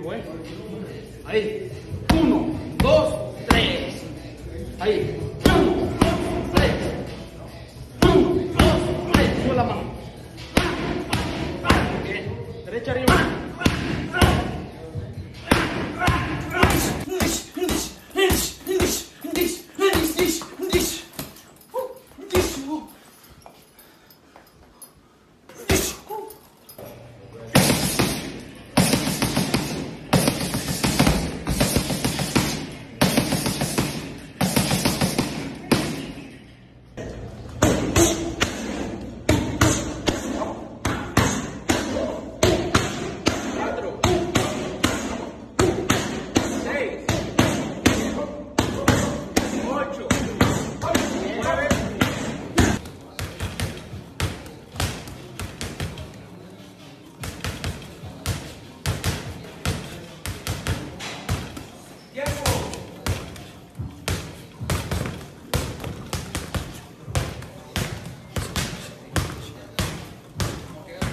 tiempo, ¿eh? Ahí. 1, 2, 3. Ahí. 1, 2, 3. 1, 2, 3. Sube la mano. Bien. Derecha arriba.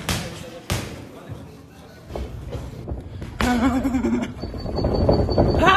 Ah!